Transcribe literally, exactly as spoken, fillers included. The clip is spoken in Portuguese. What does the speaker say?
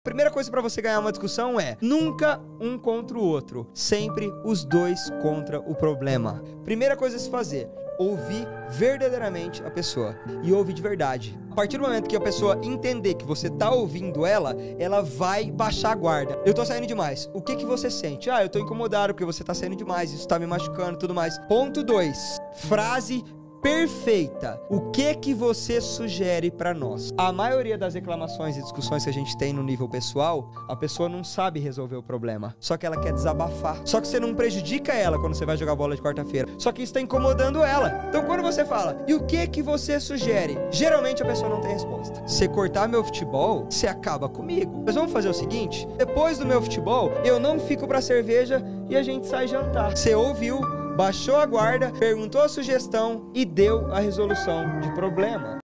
Primeira coisa para você ganhar uma discussão é nunca um contra o outro, sempre os dois contra o problema. Primeira coisa a se fazer, ouvir verdadeiramente a pessoa e ouvir de verdade. A partir do momento que a pessoa entender que você tá ouvindo ela, ela vai baixar a guarda. Eu tô saindo demais. O que que você sente? Ah, eu tô incomodado porque você tá saindo demais, isso tá me machucando e tudo mais. Ponto dois. Frase perfeita. O que que você sugere pra nós? A maioria das reclamações e discussões que a gente tem no nível pessoal, a pessoa não sabe resolver o problema, só que ela quer desabafar. Só que você não prejudica ela quando você vai jogar bola de quarta-feira, só que isso tá incomodando ela. Então quando você fala, e o que que você sugere? Geralmente a pessoa não tem resposta. Se cortar meu futebol, você acaba comigo. Mas vamos fazer o seguinte, depois do meu futebol, eu não fico pra cerveja e a gente sai jantar. Você ouviu, baixou a guarda, perguntou a sugestão e deu a resolução de problema.